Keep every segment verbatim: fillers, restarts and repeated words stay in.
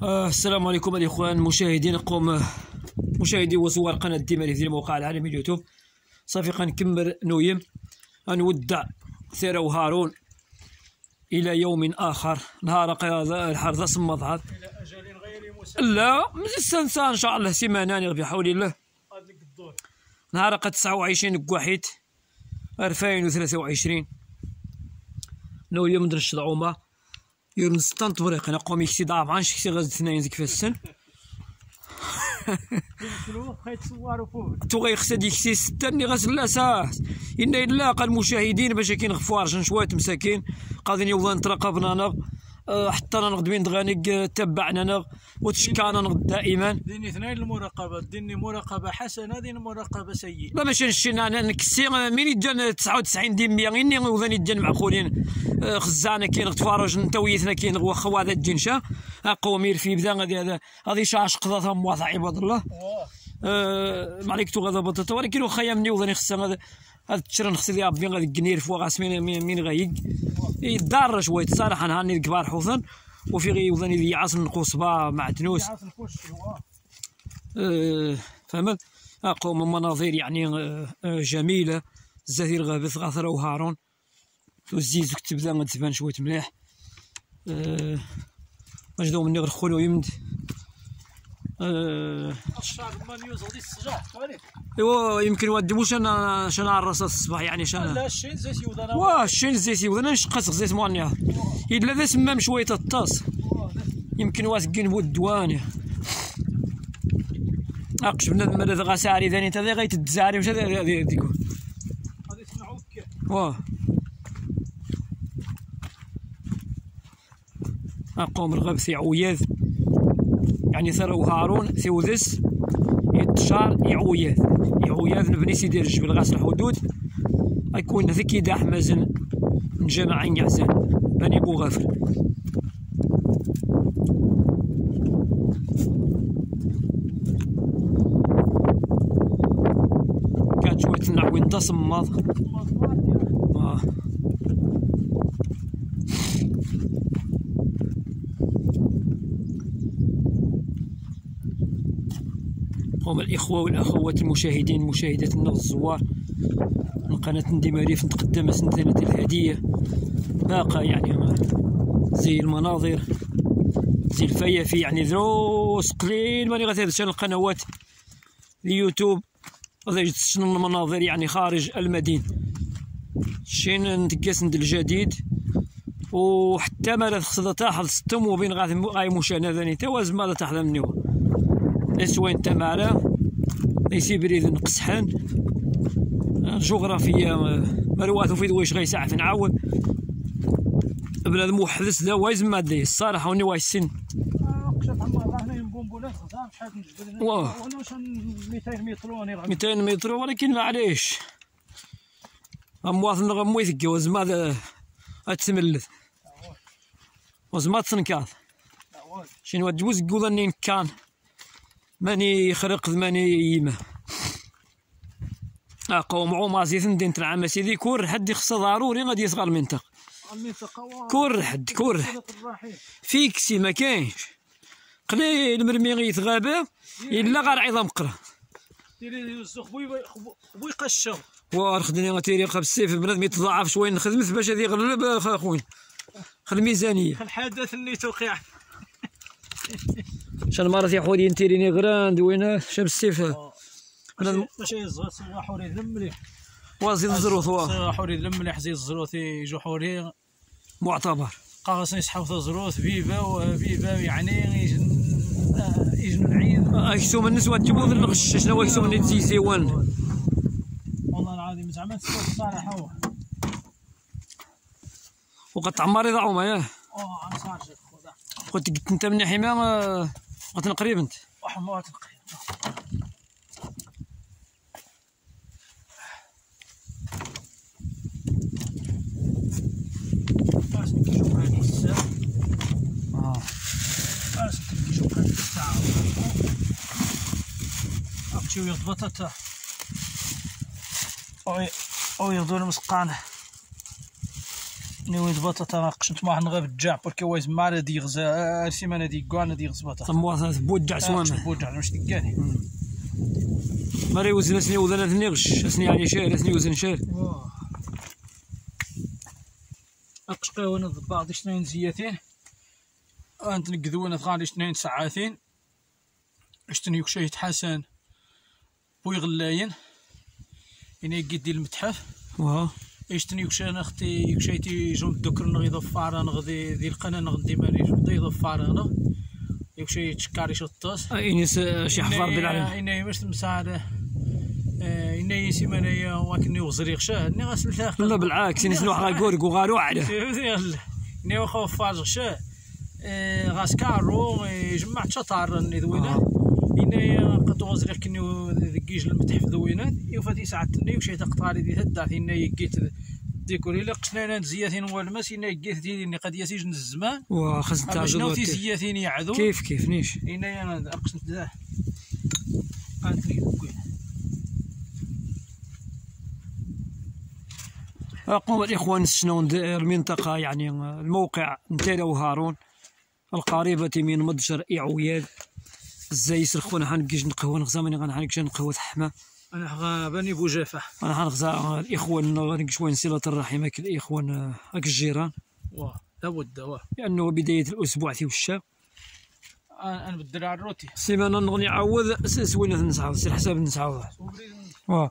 آه السلام عليكم الاخوان مشاهدين قوم مشاهدي وزوار قناه الدماري ديال الموقع العالمي اليوتيوب. صافي غنكمل نويم غنودع ثيرة وهارون الى يوم اخر. نهار الحرث صمد هذا الى اجل غير مسمى. لا مزال ان شاء الله سيمانان بحول الله. نهار تسعة وعشرين كواحد ألفين وثلاثة وعشرين نويم ندير الشضعومه يرن ستان طبريق انا قومي كسي ضعف عن شكسي غاز اثنين زيك في السن تو غيخسد يكسي ستة غاز لا ساس إن إلا قال المشاهدين باش كاين غفارجن شويه مساكين قاضيين يوضان تراقبنا انا حتى انا نغد بين دغانيك تبعنا انا وتشكانا نغد دائما. ديني اثنين المراقبه، ديني مراقبه حسنه ديني مراقبه سيئه. لا ماشي نشينا انا نكسي مين يجان تسعة وتسعين ديمية اني وذاني يجان معقولين خزانه كاين تفارج انت ويثنا كاين واخا هذا الجنشه قومي في بدا غادي هذا غادي شاش قضاتها مواضع عباد الله. أه ما عليك تو غادا بطاطا ولكن واخا يمني وذاني خصها هذا هذا التشرن خصي لي بين غادي الكنير فوق غاس مين مين غايق يدار شويه صراحه نهار الكبار حوثن وفي غي وذاني ذي عاصم القصبه معدنوس أه فهمت. قوم مناظر يعني أه جميله الزهير غابث غاثره وهارون والزيز تبدا غتبان شويه مليح. أه مجدو مني غير خولو يمد أه ايوا يمكن واد واش انا شنو عرس الصباح يعني شنو لا الشين زيت يوضنا واه الشين زيت يوضنا نشقص زيت مونيا الا ذا سمام شويه الطاس يمكن واسكين بود الدواني اقش بنادم هذا غاساري ثاني انت غايت الدزاري واش هذا ديك غادي تسمعوك واه اقوم الغاب ثي عوياذ يعني ثرى وهارون ثيوذس يتشار يعوياذ يعوياذ نبني سيدي الجبل غاس الحدود غيكون ذكي دا حمازن من جماعة يعزان بني بوغافر. كانت شوية النعوين تصمض آه. هم الإخوة والأخوات المشاهدين مشاهدات النغز الزوار من قناة الدماري في تقدم سنتين الهدية باقة يعني زي المناظر زي الفيافي يعني دروس قليل ماني غتهدش القنوات اليوتيوب غادي شنو المناظر يعني خارج المدينة شين نتقاس ند الجديد وحتى ما خصها تاحظ ستم وبين غاي مشانا ثاني توازن ماذا تحظى منيو ليس وين تمارا ليس بريد نقصحان الجغرافية مروات في دويش غي ساعة نعاود بنادم محدث دا وايز مادي الصراحة وني واي السن قشف عمار هنا بونبونات خزام شحال من جبل واه وانا واش مئتين متر واني مئتين متر ولكن معليش امواطن غمو يتجوز ماذا اتملث وزما تنكاث شنو تجوز كوضني كان ماني خرق ماني يما قوم عوما زيتن دين تنعم سيدي كور حد خصها ضروري غادي يصغر المنطقة كور حد كور فيكسي ما كاينش قليل مرمي غيتغابى الا غير عظام قرا ديري الزخ بوي بوي قشر وارخدني غتيريق بالسيف بنادم يتضاعف شويه نخدمت باش هذه يغلب اخويا خل الميزانيه الحدث اللي توقع شحال مرة تيحودي نتيريني غراند وين شاب السيف ماشي الزروط سوا حوري ذم مليح وازيد الزروط واه سوا حوري ذم مليح زيد الزروط يجو حوري معتبر قاصني يسحبوا الزروط فيفا وفيفا يعني يجن يجن العيد اكسوم النسوة تجيبو ذا الغش شنو اكسوم اللي تزي زيوان والله العظيم زعما الصراحة هو وقد تعمر يضعوما ياه اه عم صار شيخ خويا قلت انت من ناحية ما قلت قريب انت واحد ما تنقريب اه شوف هاد الساعة أمشيو ياخدو بطاطا أو أو ياخدو المسقانة نويز بطاطا قشنت ما نغاب الجاع بركي وايز ما دي غزا سيمانه دي كوانا دي غز بطاطا تموا بوجع سوامه بوجع واش تلقاني مري وزن سني وزن ثني غش سني يعني شهر سني وزن شهر اقشقيو انا بعض اثنين زياتين انت نقذو انا غادي اثنين ساعتين اشتني كشيت حسن بوي غلاين يعني قدي المتحف واه اشتني كشي انا اختي كشيتي جون الدكر نغي ضفار نغدي ذي القناه نغدي مالي ضي ضفار انا يكشي تشكاري شطاس اني شي حفار بالعلم اني باش مساعده اني سيمانيه ولكني وزريق شاه اني غسل ثاق لا بالعكس اني سلوح غاكورك وغارو عليه اني واخا فارغ شاه غاس كارو جمعت شطار اني ذوينات اني قطو وزريق كني ذكيج المتحف ذوينات يوفاتي ساعتني وشي تقطاري دي تدعت اني يقيت ديكوري لا قشنا زياتين والماس اني يقيت ديني قد يسيج الزمان وخصت تاع شنو تي زياتين يعذو كيف كيف نيش اني انا قشنت ذا انتي أقوم الإخوان شنو المنطقة يعني الموقع نتايا وهارون القريبة من مدشر إعوياد الزايس خونا حنكيش نقهوى نغزا ماني غنحنكش نقهوى حما أنا غا بني بوجافة أنا حنغزا الإخوان غنك شوية صلة الرحم هاك الإخوان هاك الجيران واه لابد واه لأنه بداية الأسبوع تيوشا أنا بالدرع الروتي سيمانة نغني عوض سوينا نسعود سير حساب نسعود واه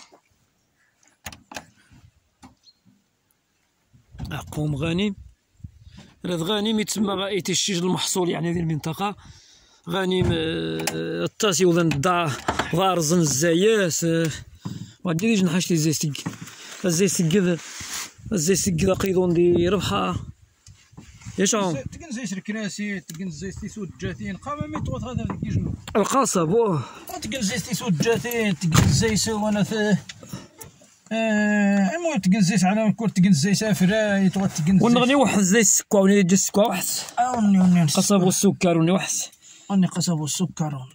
أقوم غانم هذا غانم يتسمى يتشيج المحصول يعني هذه المنطقة غانم الطاسي وذن الدار غارزن الزاياس ما ديريش نحاش لي زيستيك الزيستيك الزيستيك قيدون دي ربحة يشعو تكن زي شركناسي تكن زي سود جاتين قام مي توت هذا كيجنو القصب واه تكن زي سود جاتين تكن زي سوانا في المهم تقنزيس على كل تقنزيس سافراي تغ تقنزيس ونغني واحد زي السكوا وني يجي السكوا واحد اوني وني قصب والسكر وني واحد وني قصب والسكر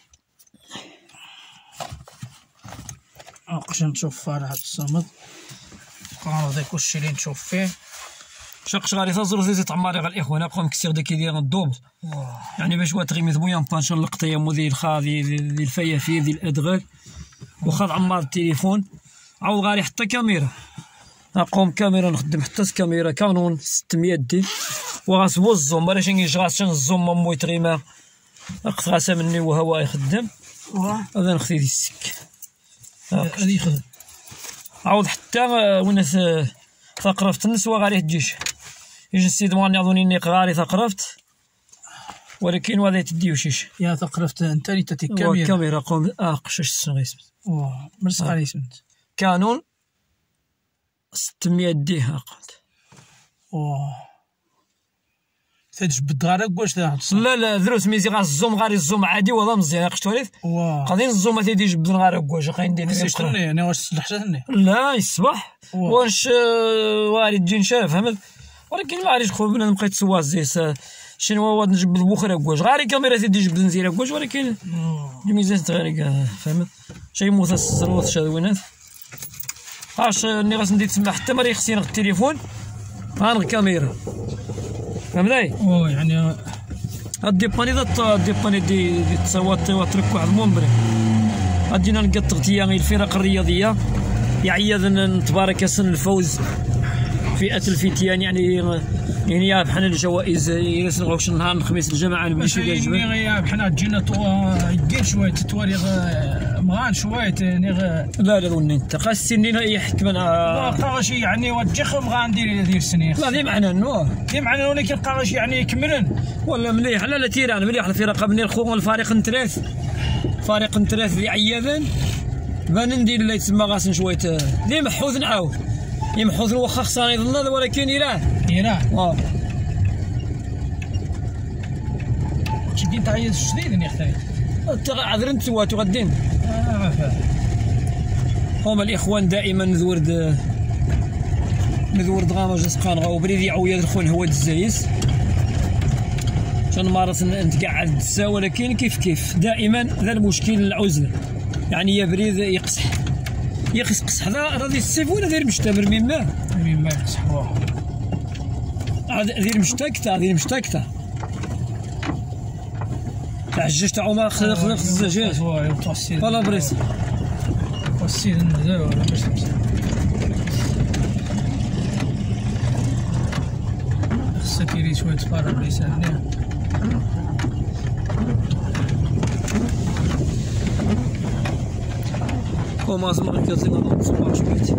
اقش نشوف فرح الصمد قاعد ذاك الشيء اللي نشوف فيه شق شغالي تزور زي تعماري غير الاخوان ابقى مكسير داك ديال الدوبل يعني باش وات غيمي بويا بانشون لقطيه موديل خاضي ديال الفيافي ديال الادغال وخاض عمار التليفون عاود غادي حتى كاميرا اقوم كاميرا نخدم حتى كاميرا كانون ستمية دي وغاسبو الزوم باش نجي غاسشن الزوم مو يتريما اقت غاسا مني وهو يخدم هذا نخدي دي السك هذه يخدم عاود حتى وين ثقرفت النسوة غادي تجيش يجي السيد مواني عضوني غاري ثقرفت ولكن وهذا تديو شيش يا ثقرفت انت اللي تاتي كاميرا كاميرا قوم اقشش السن اسمت واه مرسق عليه اسمت كانون ستمية دي هاقت واه تجبد غير واش لا لا لا دروس ميزي غا الزوم غير الزوم عادي والله مزيان قشت وليت واه قاعدين الزوم تيدي يجبد غير واش غندير نستنى انا واش صلحتني لا يصبح واش واري تجي نشاف فهمت ولكن ما عرفتش خو بنادم بقيت سوا زيس شنو هو نجبد بوخر واش غير كاميرا تيدي يجبد نزير واش ولكن الميزان تغير فهمت شي موسى الروث شادوينات عاش اني غاس ندير تسمع حتى مري خصني نغ التليفون غنغ الكاميرا فهمتي او يعني هاد ديباني دا ديباني دي دي تصوات وترك واحد المومبري غادينا نلقى التغطيه غير الفرق الرياضيه يعيد نتبارك اسم الفوز فئه الفتيان يعني يعني بحال الجوائز يسنغوا شي نهار الخميس الجماعه نمشي ديال الجبل يعني بحال تجينا يدير شويه تتواري مغان شويه يعني لا لا وني انت خاصني يحكم انا قاغشي يعني وتجي مغان ندير دير سنين لا دي معنا نو دي معنا ولكن قاغشي يعني يكملن ولا مليح لا لا تيران مليح الفرقه بني الخو الفريق نتراث فريق نتراث اللي عياذا بان ندير اللي تسمى غاسن شويه دي محوذ نعاود يمحوذ واخا خصنا يظل ولكن يراه يراه اه شدين تعيد شديد اني اختاريت انت عذر انت وتغدين اه هما الاخوان دائما نذورد نذورد غاما جسقان غاو بريدي عويا الخون هو الزايس عشان مارس نتقعد تسا ولكن كيف كيف دائما ذا المشكل العزله يعني يا بريد يقصح يقصقص هذا راضي السيف ولا داير مشتمر مما مما يقصح هذه مشتكته هذه مشتكته تاع الجيش تاع عمر خذ خذ خذ الزجاج ولا بريس والسيد النزال ولا باش خصك يري شويه تفارغ بلسان ومازال غير كازينا نوصل شويه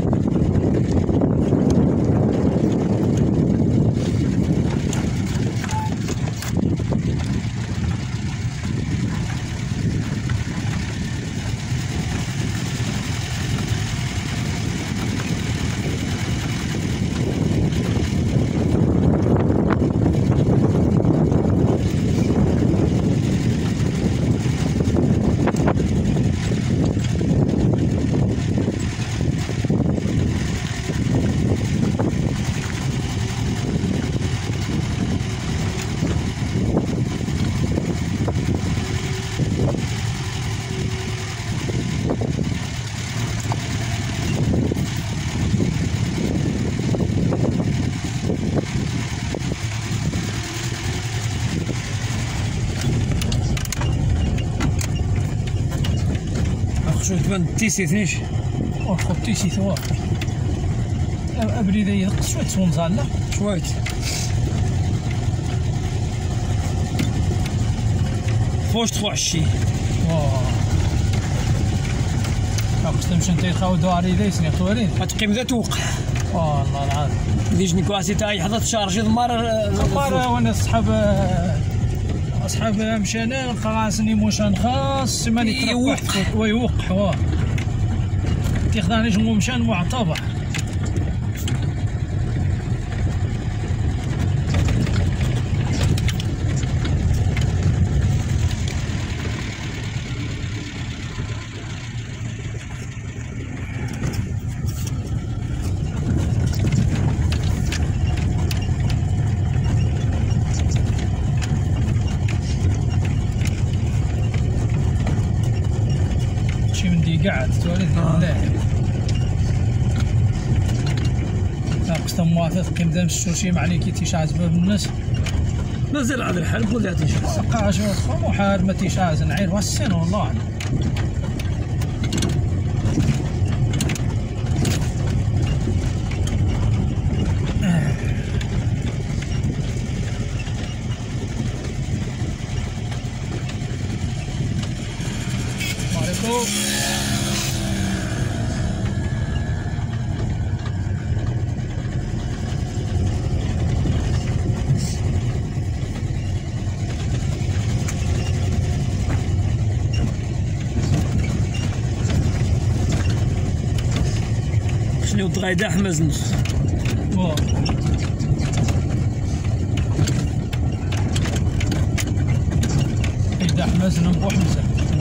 شو تبان تيسي ثنيش وخو تيسي ثوا ابريده ينقص شويه سونزال لا شويه فوش تخو عشي واه خاص تمشي انت خاو دواري ليس نيطورين غتقيم ذا توقع والله العظيم ديجني كواسي تاعي حضرت شارجي ضمار ضمار وانا صحاب اصحاب مشانا خلاصني موشان خاص ماني تروح ويوقع واه تيخدعني جمو مشان معتبر قاعد تولد ملاح ناقص موافق قيم دام الشوشي معني كي تيشعز باب الناس مازال هذا الحال قول لها تيشعز قاش محار ما تيشعز نعير والسن والله ماركو شنو تغايدا حمز نص واه إذا حمز نبو حمزة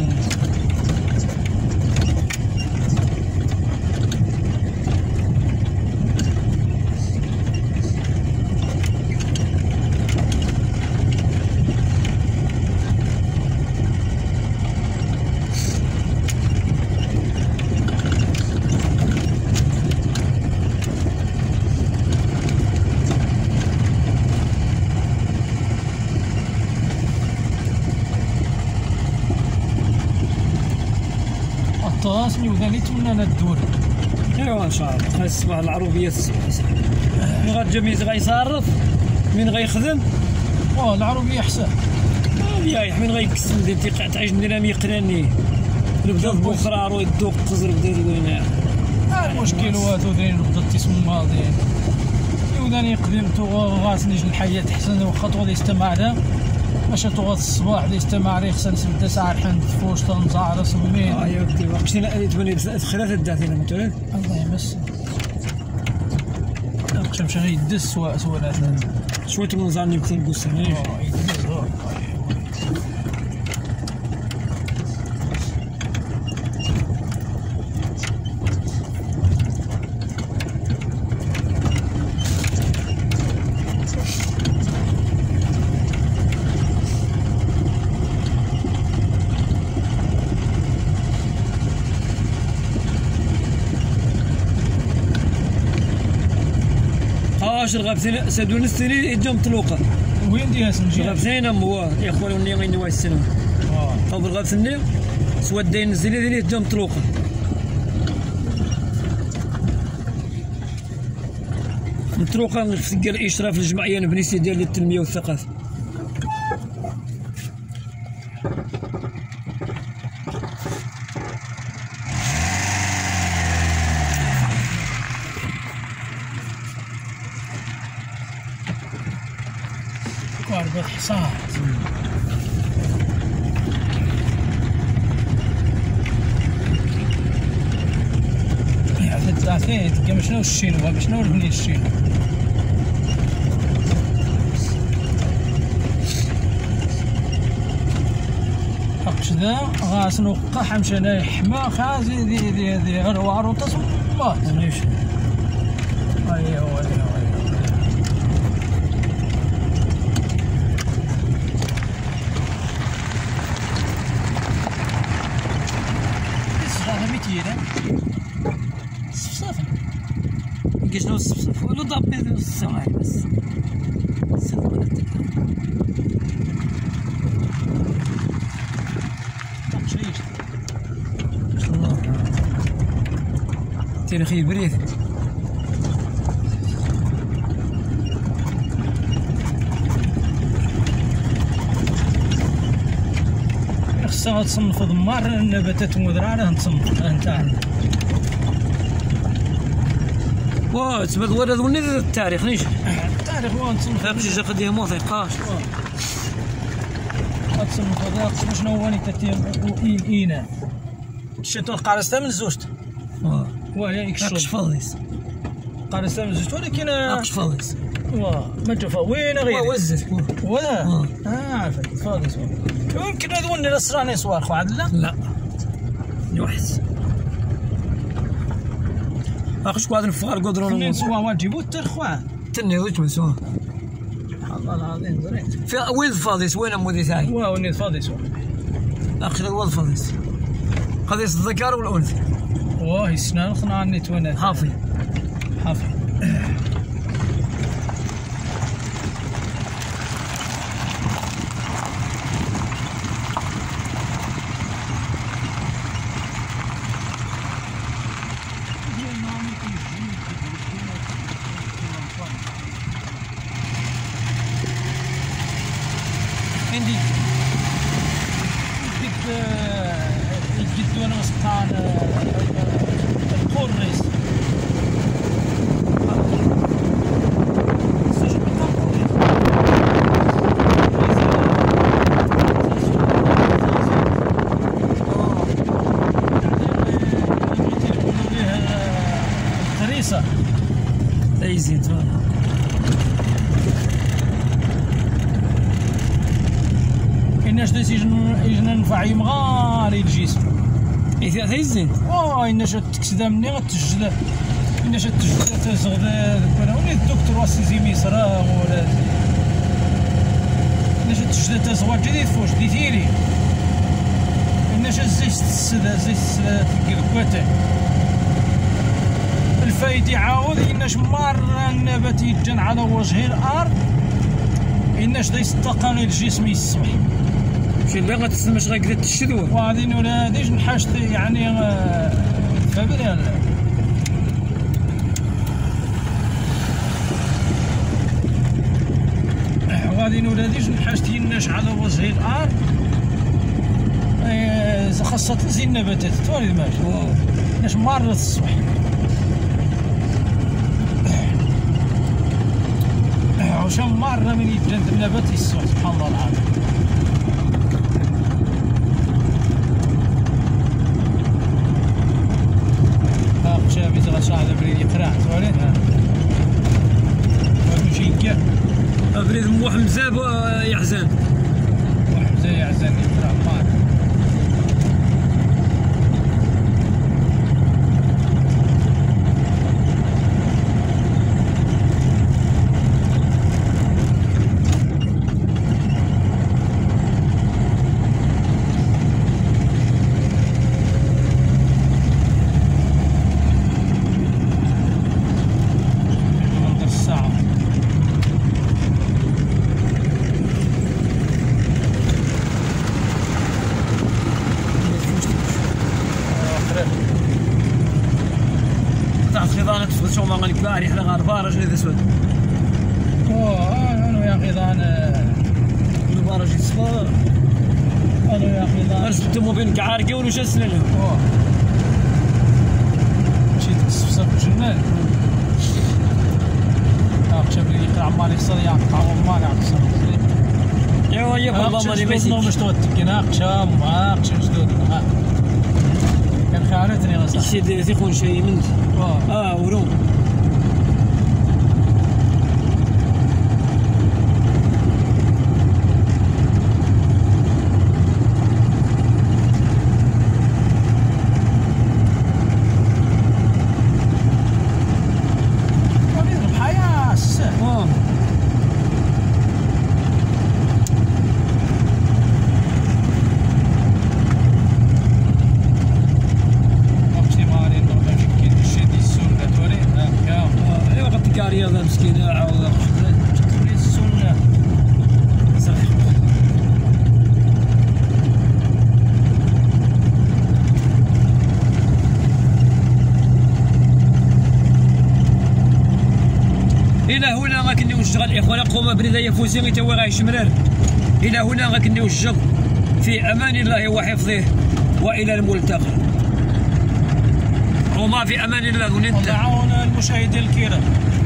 طاسني وذاني تمنى الدور ايوا ان شاء الله غيصبح العروبيه الصباح من غتجا ميت غيصرف من غيخدم اه العروبيه احسن يايح من غيكسل ديال تعيش نديرها ميقناني نبدا بوخرار ويدوق قزر بدا دوينا المشكل هو دايرين بدا التسمم ماضيين وذاني قدمتو غاسني الحياه احسن وخطوه يستمر باش توغط الصباح اللي استمع خصنا نسبدا ساعه حند فوش تنزعر سمين اه يا ودي وقتي تبني ثلاثه داتينا مثلا الله يمس نقش مشى يدس سواء سواء شويه تنزعني مثل القسم اه يدس واش الغابسين سادون السنين يدوم طلوقه وين ديها سنجي الغابسين مو يا خويا وني غيني واش السنه اه طاب الغابسين سواد داين الزلي ديال يدوم طلوقه مطروقه نفسك الاشراف الجمعيه البنيسيه ديال التنميه والثقافه. قاربة حصان عدد ثلاثين تلقى شنو الشينو شنو البنية الشينو حقشدا غاس نوقع حمشنا حما خازي دي دي دي روارو تصمات ليش ايوا ايوا صفصافا كي شنو الصفصاف ولا ضابي السماعي بس السلام تاريخي بريد خصها تصنف ضمار النباتات المزرعة نتصنف نتاع واه تبد ورد وني التاريخ نيش التاريخ هو نتصنف باش جا قديم ما ثقاش تصنف هذا شنو هو نيتاتي اينا شتو القارصة من زوجت واه واه يكشف اقش فاضيس قارصة من زوجت ولكن اقش فاضيس واه ما تشوف وين غير وزت ولا اه عرفت فاضيس يمكن هذا وني الصراني صوار خو عاد لا لا نوحس اخش قادر نفغر قدرون منين سوا واجبو ترخوا تني وجه مسوا الله العظيم زريت في وين فاضيس وين مودي تاعي واه وني فاضيس اخي وين فاضيس قضيس الذكر والانثى واه السنان خنا عني تونا حافي حافي عندي ديك الجد وانا مسقطان القرنيس الخريصة اي زيت الناس داس يجنا ننفع يمغار الجسم اي هاي زين واه الناس تكسدا مني غتسجل الناس تسجل تزغدا ولا ولي الدكتور واسيزي ميسرا ولا الناس تسجل تزغوا جديد فوش دي تيري الناس زي تسدا زي تلقى الكواتي الفايد يعاود الناس مرة النبات يتجن على وجه الارض الناس دا يستقاني الجسم يصبح شي اللي غتسمش غير كدا تشدوه وغادي ولا هاديش نحاشت يعني فهمتي غادي ولا هاديش نحاشت الناس على وجه الارض خاصة تنزل النباتات توالي ماشي الناس مرة الصبح وشم مرة من يتجند النبات الصبح سبحان الله العظيم شابي زغا شاعر بريد يقرا توالي ها وشي كاع بريد مو حمزه يحزن وحمزه يحزن يقرا مار الساعة البارج هذا اسود. اوه انا يا اخي ضان البارج يصفر. انا يا اخي ضان رزقتو ما بين كعارقه ولا سنه. اوه مشيت الصفصف الجنان. ها شاف لي يقطع عمال يخسر يقطع عمال يخسر. ايوا هي والله ماني ماشي. مش توتك هناك شام ما شدود ها. كان خانتني غصب. سيدي تيخون شي من اه اه وروم. رياضة مسكينة عوضة تولي السنة صحيح. إلى هنا غاكني وشغل إخوانا قوم بريدة يفوزين توا غايش مرار. إلى هنا غاكني وشغل في أمان الله وحفظه وإلى الملتقى. وما في أمان الله وننتهي. الله يعاون المشاهدين الكرام.